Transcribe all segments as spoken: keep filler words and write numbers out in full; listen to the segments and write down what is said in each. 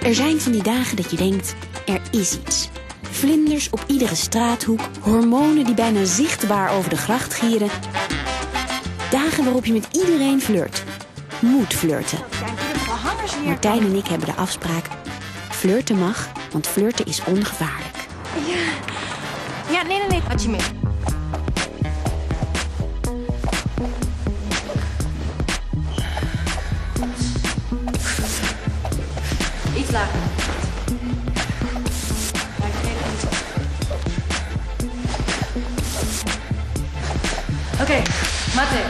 Er zijn van die dagen dat je denkt, er is iets. Vlinders op iedere straathoek, hormonen die bijna zichtbaar over de gracht gieren. Dagen waarop je met iedereen flirt. Moet flirten. Martijn en ik hebben de afspraak, flirten mag, want flirten is ongevaarlijk. Ja, ja nee, nee, nee, wat je mee. Iets lager. Oké, okay, Mate.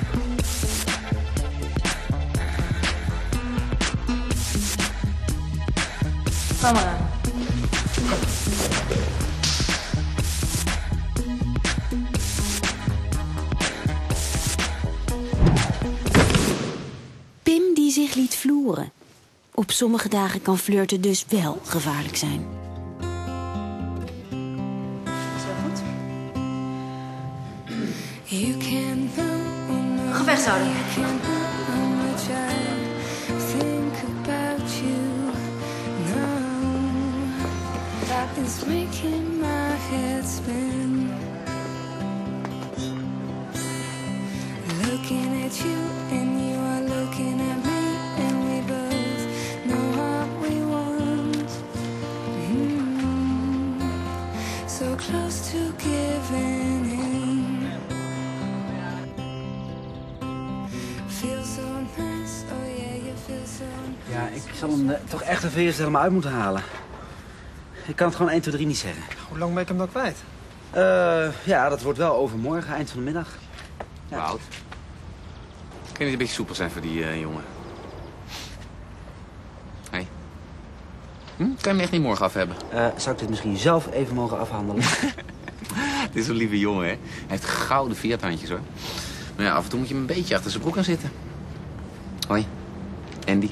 Camera. Pim die zich liet vloeren. Op sommige dagen kan flirten dus wel gevaarlijk zijn. Is wel goed? Gevechtshouding. It's making my head spin. Looking at you and you are looking at me, and we both know what we want. Mm-hmm. So close to giving in. Feel so nice, oh yeah, you feel so nice. Ja, ik zal hem uh, toch echt even eerst helemaal uit moeten halen. Ik kan het gewoon één, twee, drie niet zeggen. Hoe lang ben ik hem dan kwijt? Uh, ja, dat wordt wel overmorgen, eind van de middag. Ja. Wout. Kan je niet een beetje soepel zijn voor die uh, jongen? Hé. Hey. Hm? Kan je hem echt niet morgen af hebben? Uh, zou ik dit misschien zelf even mogen afhandelen? Dit is een lieve jongen, hè? Hij heeft gouden Fiat-handjes, hoor. Maar ja, af en toe moet je hem een beetje achter zijn broek gaan zitten. Hoi. Andy.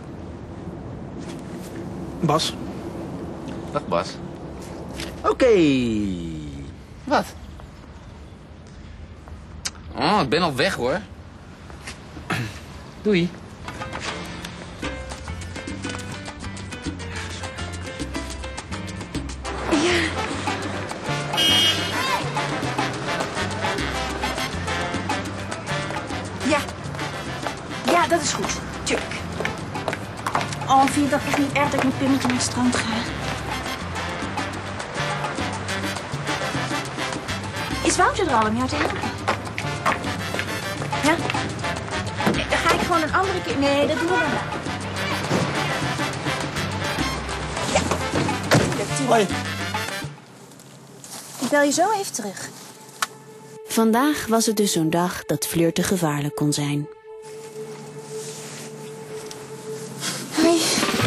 Bas. Dag, Bas. Oké. Okay. Wat? Oh, ik ben al weg, hoor. Doei. Ja. Ja. Ja, dat is goed. Tuurlijk. Oh, vind je dat echt niet erg dat ik met Pimmetje naar het strand ga? Is Wouter er al om jou te helpen? Ja? Nee, dan ga ik gewoon een andere keer... Nee, dat doen we daarna. Ja. Tuurlijk. Hoi. Ik bel je zo even terug. Vandaag was het dus zo'n dag dat flirten gevaarlijk kon zijn. Hoi.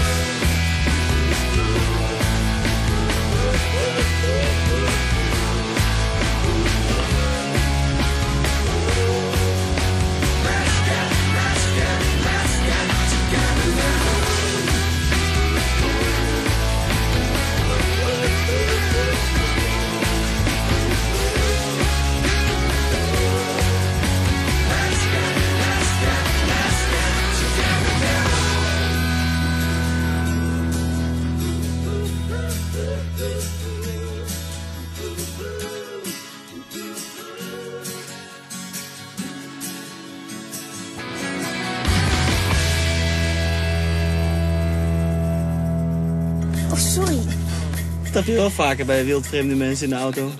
Oh, sorry. Dat heb je wel vaker bij wildvreemde mensen in de auto.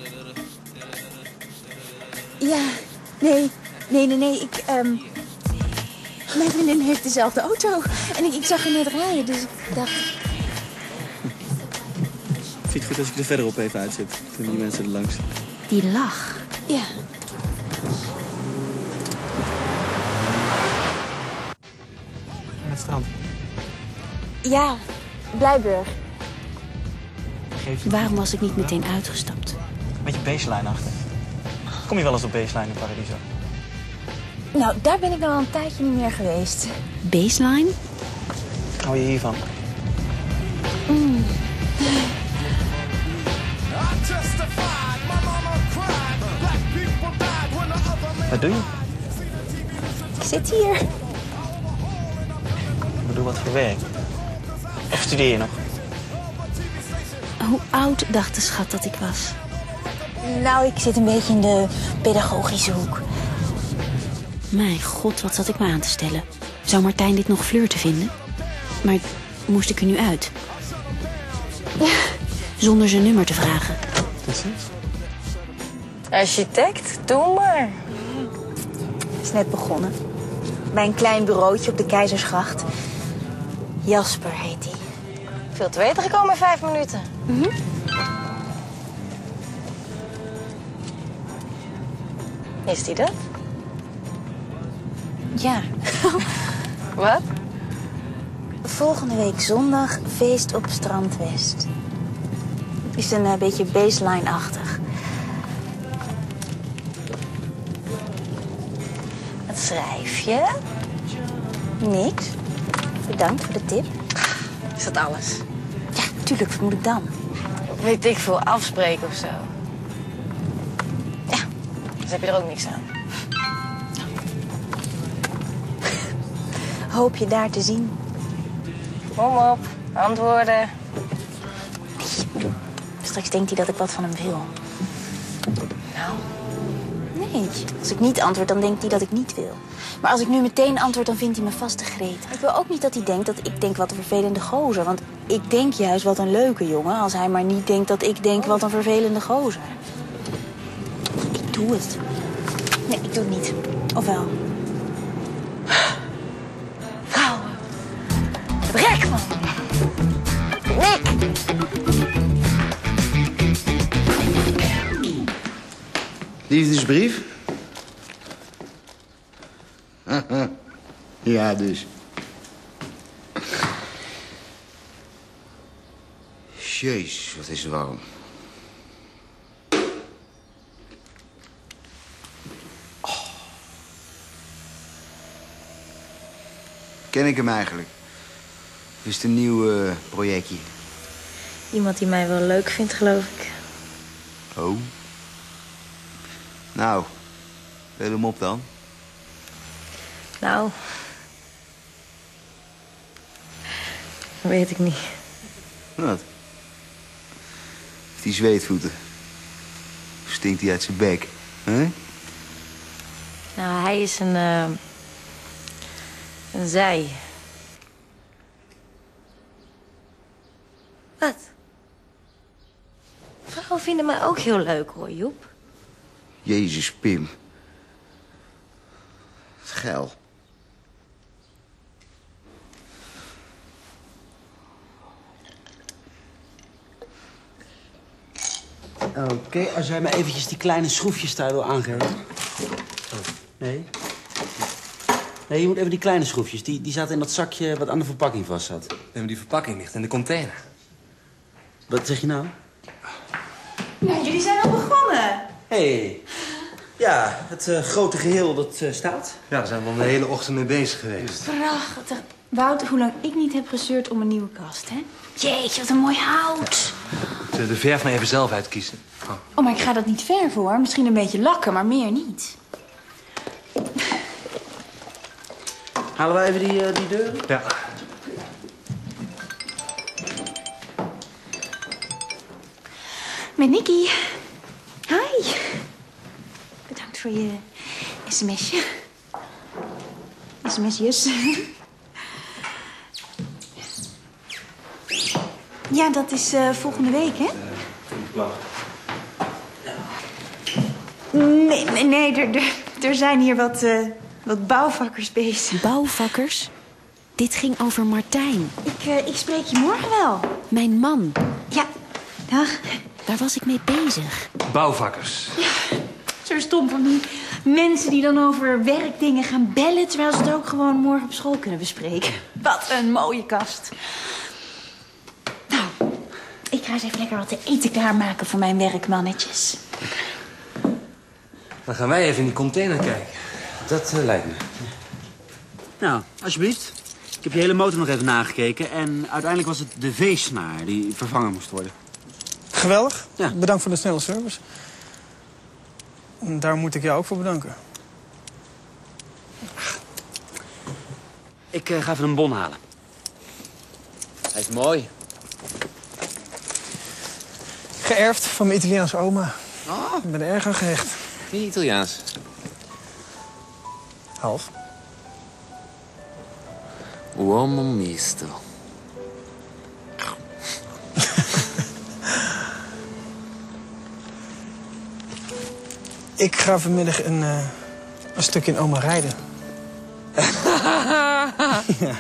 Ja, nee, nee, nee, nee. Ik, um... Mijn vriendin heeft dezelfde auto. En ik, ik zag haar net rijden, dus ik dacht... Vind je het goed als ik er verderop even uitzet? Toen die mensen er langs. Die lach. Ja. Aan het strand. Ja, Blijburg. Geef je Waarom was ik niet meteen uitgestapt? een beetje baseline achter. Kom je wel eens op baseline in Paradiso? Nou, daar ben ik al een tijdje niet meer geweest. Baseline? Hou je hiervan? Mm. Wat doe je? Ik zit hier. Ik bedoel, wat voor werk? Of studeer je nog? Hoe oud dacht de schat dat ik was? Nou, ik zit een beetje in de pedagogische hoek. Mijn god, wat zat ik me aan te stellen. Zou Martijn dit nog flirten vinden? Maar moest ik er nu uit? Zonder zijn nummer te vragen. Architect, doe maar. Is net begonnen. Bij een klein bureautje op de Keizersgracht. Jasper heet hij. Veel te weten gekomen in vijf minuten. Mm-hmm. Is die dat? Ja. Wat? Volgende week zondag feest op Strand West. Is een uh, beetje baseline-achtig. Wat schrijf je? Niks. Bedankt voor de tip. Is dat alles? Ja, tuurlijk. Wat moet ik dan? Weet ik veel, afspreken of zo. Ja, dus heb je er ook niks aan. Hoop je daar te zien. Kom op, antwoorden. Straks denkt hij dat ik wat van hem wil. Nou, Nee, als ik niet antwoord, dan denkt hij dat ik niet wil. Maar als ik nu meteen antwoord, dan vindt hij me vast te greet. Ik wil ook niet dat hij denkt dat ik denk wat een vervelende gozer. Want ik denk juist wat een leuke jongen... als hij maar niet denkt dat ik denk wat een vervelende gozer. Ik doe het. Nee, ik doe het niet. Of wel? vrouwen. Het rek, man. Nick. Liefdesbrief? Ja, dus. Jezus, wat is het warm. Oh. Ken ik hem eigenlijk? Of is het een nieuw uh, projectje? Iemand die mij wel leuk vindt, geloof ik. Oh. Nou, bel hem op dan. Nou... weet ik niet. Wat? Heeft hij zweetvoeten? Of stinkt hij uit zijn bek? Hè? Nou, hij is een... Uh, een zij. Wat? Vrouwen vinden mij ook heel leuk, hoor, Joep. Jezus, Pim. Wat geil. Oké, okay, als jij me eventjes die kleine schroefjes daar wil aangeven. Oh, nee. Nee, je moet even die kleine schroefjes. Die, die zaten in dat zakje wat aan de verpakking vast zat. Nee, maar die verpakking ligt in de container. Wat zeg je nou? Nou, jullie zijn al begonnen. Hé. Hey. Ja, het uh, grote geheel dat uh, staat. Ja, daar zijn we al de hele ochtend mee bezig geweest. Prachtig. Wouter, hoe lang ik niet heb gezeurd om een nieuwe kast, hè? Jeetje, wat een mooi hout. Ja. De verf maar even zelf uitkiezen. Oh. Oh, maar ik ga dat niet verven, hoor. Misschien een beetje lakken, maar meer niet. Halen wij even die, uh, die deuren? Ja. Met Nicky. Hi. Bedankt voor je sms'je. Sms'jes. Ja, dat is uh, volgende week, hè? Nee, nee, nee er, er, er zijn hier wat, uh, wat bouwvakkers bezig. Bouwvakkers? Dit ging over Martijn. Ik, uh, ik spreek je morgen wel. Mijn man. Ja, dag. Waar was ik mee bezig? Bouwvakkers. Ja, zo stom van die mensen die dan over werkdingen gaan bellen... terwijl ze het ook gewoon morgen op school kunnen bespreken. Wat een mooie kast. Nou, ik ga eens even lekker wat te eten klaarmaken voor mijn werkmannetjes. Dan gaan wij even in die container kijken. Dat uh, lijkt me. Nou, alsjeblieft. Ik heb je hele motor nog even nagekeken. En uiteindelijk was het de V-snaar die vervangen moest worden. Geweldig. Ja. Bedankt voor de snelle service. En daar moet ik jou ook voor bedanken. Ik uh, ga even een bon halen. Hij is mooi. Geërfd van mijn Italiaanse oma. Oh. Ik ben er erg aan gehecht. Niet Italiaans. Half. Uomo misto. Ik ga vanmiddag een, uh, een stukje in oma rijden. Ja.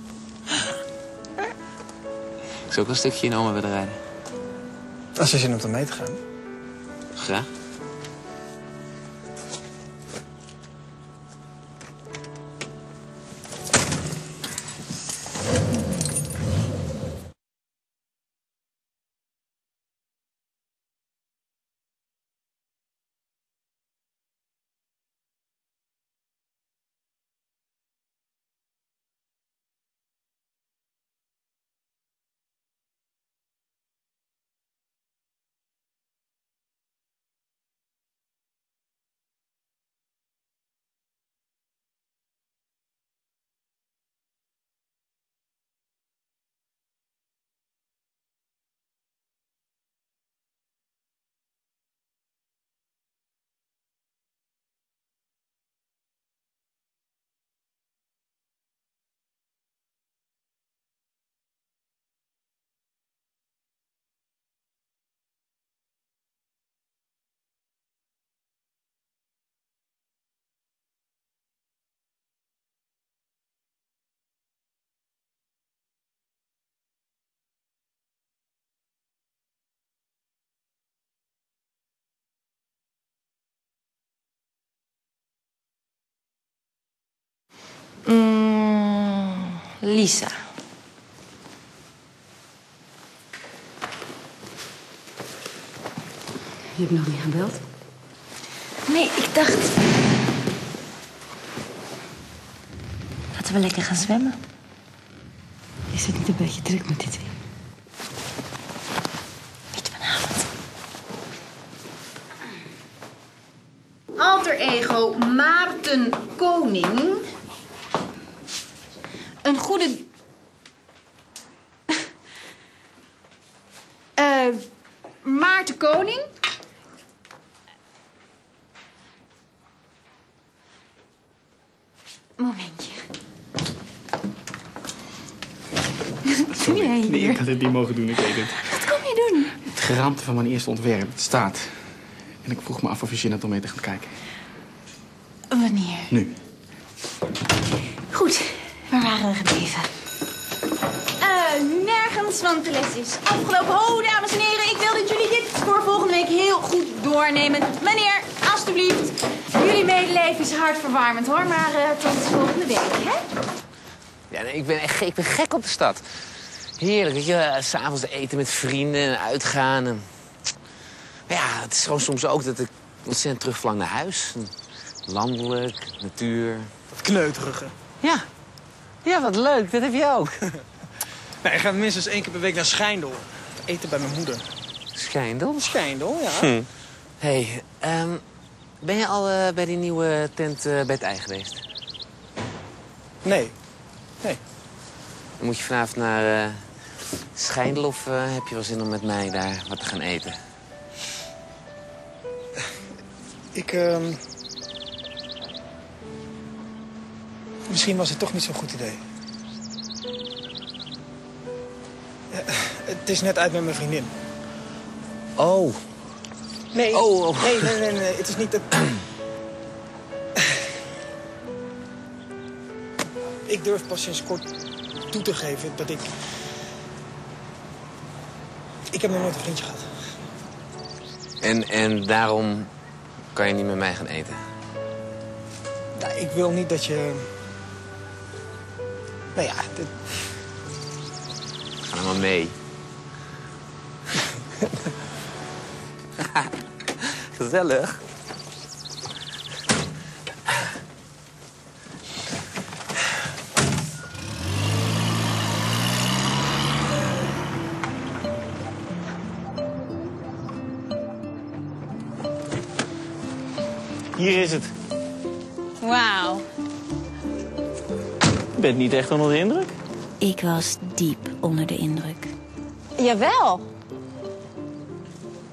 Ik zou ook een stukje in oma willen rijden. Als je zin hebt om mee te gaan. Graag. Mm, Lisa. Je hebt nog niet gebeld? Nee, ik dacht... Laten we lekker gaan zwemmen. Is het niet een beetje druk met dit weer? Niet vanavond. Alter ego Maarten Koning. Een goede... uh, Maarten Koning. Momentje. Wat doe jij hier? Nee, ik had het niet mogen doen, ik weet het. Wat kom je doen? Het geraamte van mijn eerste ontwerp, het staat. En ik vroeg me af of je zin had om mee te gaan kijken. Wanneer? Nu. Goed, waar waren we gebleven? Uh, nergens, want de les is afgelopen. Ho, dames en heren, ik wil dat jullie dit voor volgende week heel goed doornemen. Meneer, alstublieft. Jullie medeleven is hartverwarmend, hoor. Maar uh, tot volgende week, hè? Ja, nee, ik, ben echt, ik ben gek op de stad. Heerlijk, weet je, s'avonds eten met vrienden en uitgaan. En... Maar ja, het is gewoon soms ook dat ik ontzettend terugverlang naar huis. Landelijk, natuur. Dat kneuterige. Ja. Ja, wat leuk. Dat heb je ook. Nou, ik ga minstens één keer per week naar Schijndel. Eten bij mijn moeder. Schijndel? Schijndel, ja. Hm. Hé, hey, um, ben je al uh, bij die nieuwe tent uh, bij het ei geweest? Nee. Nee. Dan moet je vanavond naar uh, Schijndel of uh, heb je wel zin om met mij daar wat te gaan eten? Ik, uh... Misschien was het toch niet zo'n goed idee. Ja, het is net uit met mijn vriendin. Oh. Nee, oh, oh. nee, nee, nee, nee. Het is niet dat... Ik durf pas sinds kort toe te geven dat ik... Ik heb nog nooit een vriendje gehad. En, en daarom kan je niet met mij gaan eten? Nou, ik wil niet dat je... Nou ja, dit... Ga nou maar mee. Gezellig. Hier is het. Wauw. Je bent niet echt onder de indruk? Ik was diep onder de indruk. Jawel.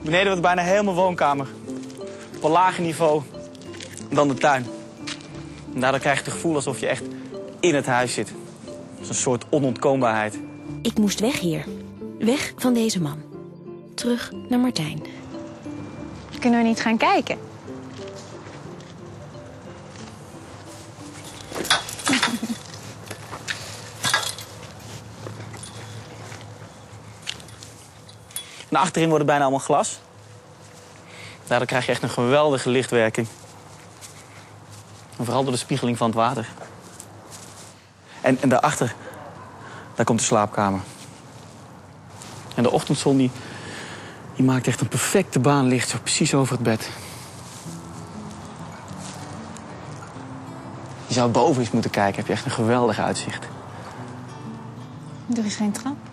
Beneden wordt bijna helemaal woonkamer. Op een lager niveau dan de tuin. En daardoor krijg je het gevoel alsof je echt in het huis zit. Dat is een soort onontkoombaarheid. Ik moest weg hier. Weg van deze man. Terug naar Martijn. Kunnen we niet gaan kijken? Naar achterin wordt het bijna allemaal glas. Daardoor krijg je echt een geweldige lichtwerking. En vooral door de spiegeling van het water. En, en daarachter, daar komt de slaapkamer. En de ochtendzon die, die maakt echt een perfecte baan licht, zo precies over het bed. Je zou boven eens moeten kijken, heb je echt een geweldig uitzicht. Er is geen trap.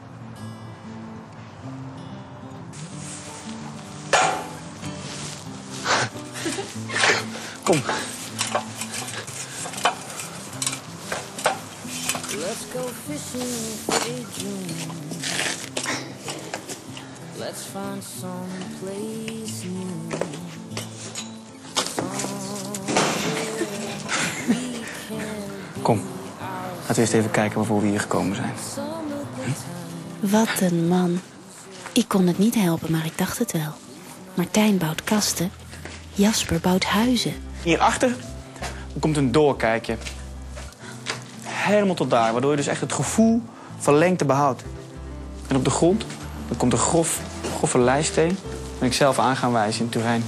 Kom. Let's go fishing for a dream. Let's find some place new. Kom. Laten we eerst even kijken waarvoor we hier gekomen zijn. Wat een man. Ik kon het niet helpen, maar ik dacht het wel. Martijn bouwt kasten. Jasper bouwt huizen. Hierachter komt een doorkijkje. Helemaal tot daar, waardoor je dus echt het gevoel van lengte behoudt. En op de grond dan komt een grof, grove leisteen. Ben ik zelf aan gaan wijzen in Turijn.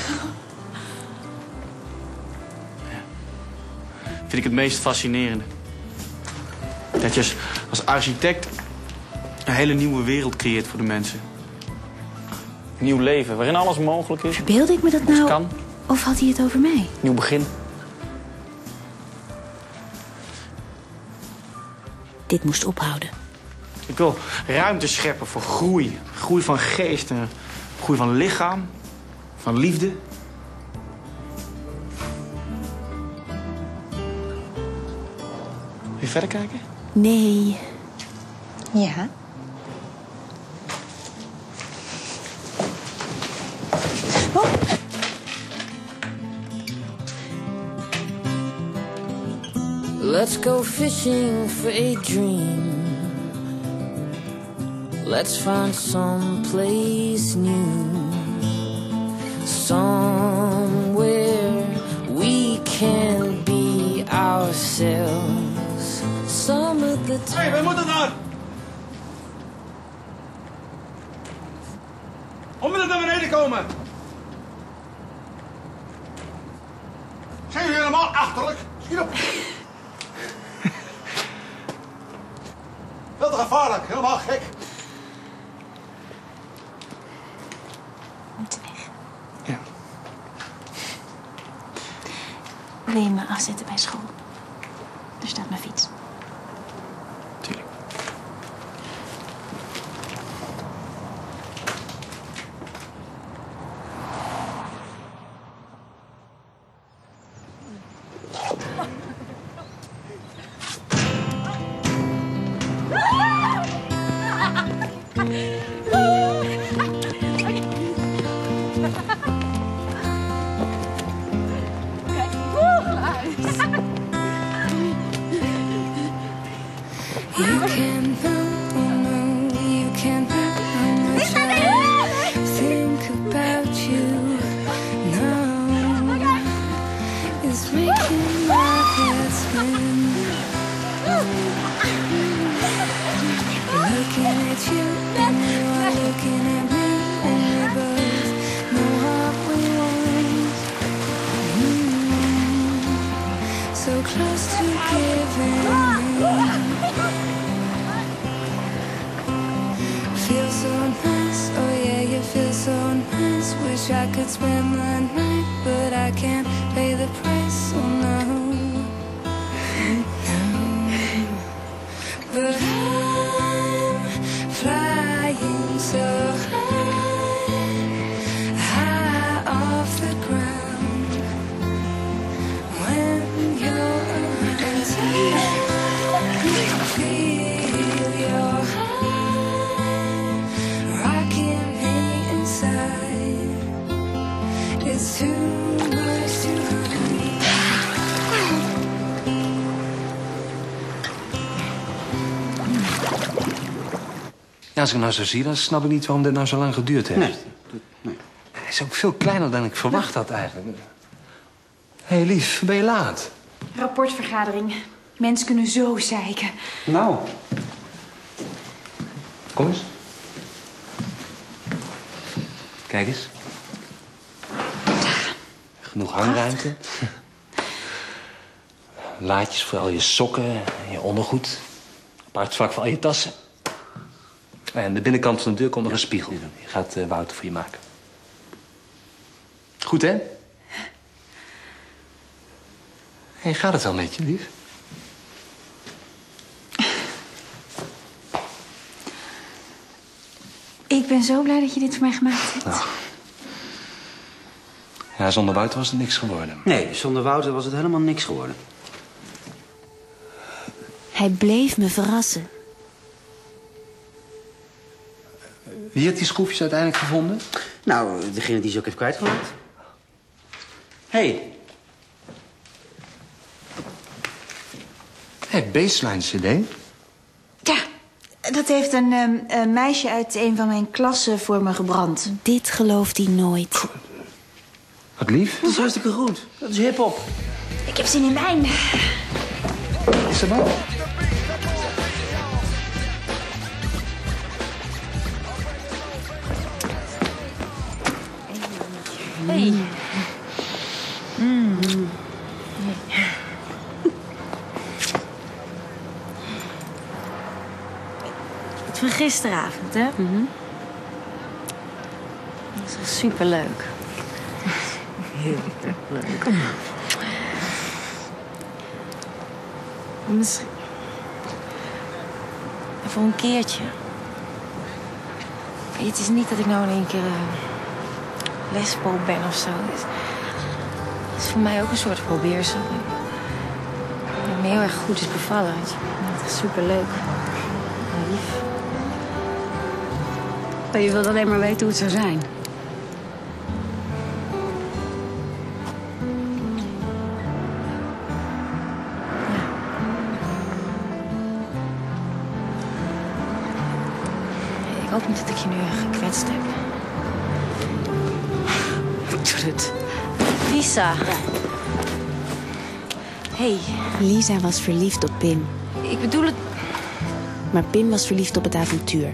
Ja. Vind ik het meest fascinerende. Dat je als, als architect een hele nieuwe wereld creëert voor de mensen. Een nieuw leven, waarin alles mogelijk is. Verbeelde ik me dat nou? Kan. Of had hij het over mij? Nieuw begin. Dit moest ophouden. Ik wil ruimte scheppen voor groei. Groei van geest, en groei van lichaam, van liefde. Wil je verder kijken? Nee. Ja. Let's go fishing for a dream. Let's find some place new. Somewhere we can be ourselves. Some of the time. Hé, waar moet het nou? Onmiddellijk naar beneden komen. Zijn jullie helemaal achterlijk? Schiet op. Wel te gevaarlijk, helemaal gek. We moeten weg. Ja. Wil je me afzetten bij school? Er staat mijn fiets. Tuurlijk. You can run, oh no, you can run. How much I think about you now is making my head spin. Looking at you and you are looking at me, and we both know what we want. Mm. So close to giving in. Feel so nice, oh yeah, you feel so nice. Wish I could spend the night, but I can't pay the price, oh no, no. But I'm flying so high, high off the ground. When you're inside, feel your heart rocking me inside. Ja, als ik nou zo zie, dan snap ik niet waarom dit nou zo lang geduurd heeft. Nee. nee. Hij is ook veel kleiner dan ik verwacht had eigenlijk. Hé, hey, lief, ben je laat? Rapportvergadering. Mensen kunnen zo zeiken. Nou. Kom eens. Kijk eens. Genoeg hangruimte. Laadjes voor al je sokken en je ondergoed. Apart vak voor al je tassen. En aan de binnenkant van de deur komt nog een spiegel. Die gaat uh, Wouter voor je maken. Goed, hè? Hey, gaat het wel met je, lief? Ik ben zo blij dat je dit voor mij gemaakt hebt. Nou. Ja, zonder Wouter was het niks geworden. Nee, zonder Wouter was het helemaal niks geworden. Hij bleef me verrassen. Wie had die schroefjes uiteindelijk gevonden? Nou, degene die ze ook heeft kwijtgeraakt. Hé. Hey. Hé, hey, Baseline C D. Ja, dat heeft een, um, een meisje uit een van mijn klassen voor me gebrand. Dit gelooft hij nooit. Wat lief. Dat is hartstikke goed. Dat is hiphop. Ik heb zin in wijn. Is er wel? Hey. Mm. Het van gisteravond, hè? Mm-hmm. Dat is echt superleuk. Heel leuk. Misschien... Voor een keertje. Het is niet dat ik nou in één keer... Uh... lesbo ben of zo. Het is voor mij ook een soort probeersel. Dat me heel erg goed is bevallen. Het is superleuk. En lief. Je wilt alleen maar weten hoe het zou zijn. Ja. Ik hoop niet dat ik je nu gekwetst heb. Doe het. Lisa. Hey. Lisa was verliefd op Pim. Ik bedoel het... Maar Pim was verliefd op het avontuur.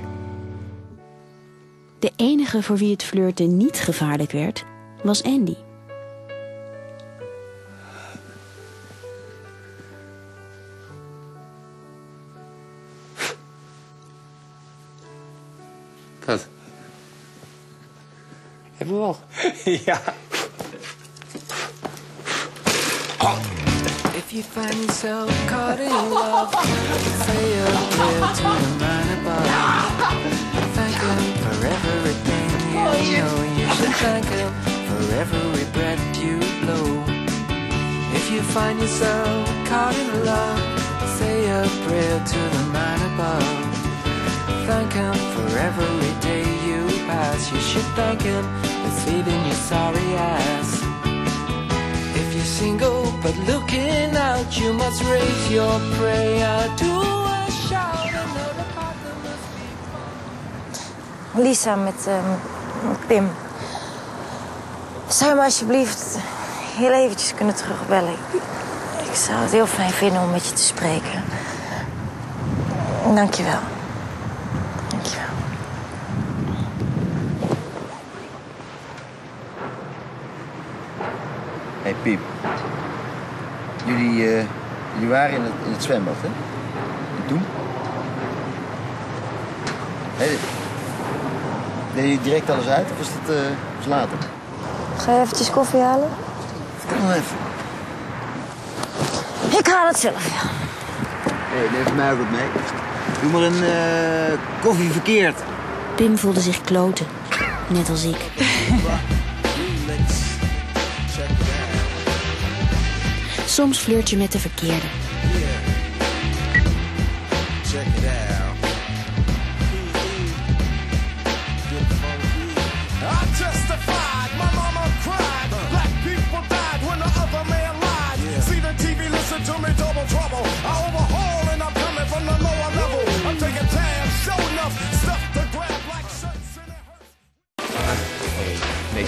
De enige voor wie het flirten niet gevaarlijk werd, was Andy. Wat? Hebben we wel? Ja. If you find yourself caught in love, say a prayer to the man above. Thank him for everything you know. You should thank him for every breath you blow. If you find yourself caught in love, say a prayer to the man above. Thank him for every day you pass. You should thank him for saving your sorry ass. If you're single but looking out, you must raise your prayer to a shout. Another part that must be fun. Lisa met, um, met Pim. Zou je me alsjeblieft heel eventjes kunnen terugbellen? Ik, ik zou het heel fijn vinden om met je te spreken. Dank je wel. Dank je wel. Hé, hey, Piep. Jullie, uh, jullie waren in het, in het zwembad, hè? En toen? Hey, deed je direct alles uit of was dat uh, was later? Ga je eventjes koffie halen? Vertel nog even. Ik haal het zelf, ja. Hé, hey, neem voor mij ook wat mee. Doe maar een uh, koffie verkeerd. Pim voelde zich kloten, net als ik. Soms flirt je met de verkeerde. To me, double trouble. I overhaul and I'm coming from the lower level. I'm taking tabs, show enough stuff to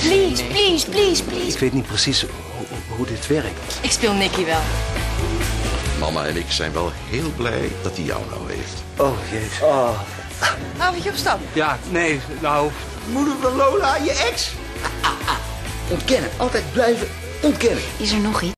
Please, please, please, please. Ik weet niet precies hoe, hoe dit werkt. Ik speel Nicky wel. Mama en ik zijn wel heel blij dat hij jou nou heeft. Oh, jezus. Oh. Avondje op stap. Ja, nee, nou... Moeder van Lola, je ex. Ontkennen, altijd blijven ontkennen. Is er nog iets?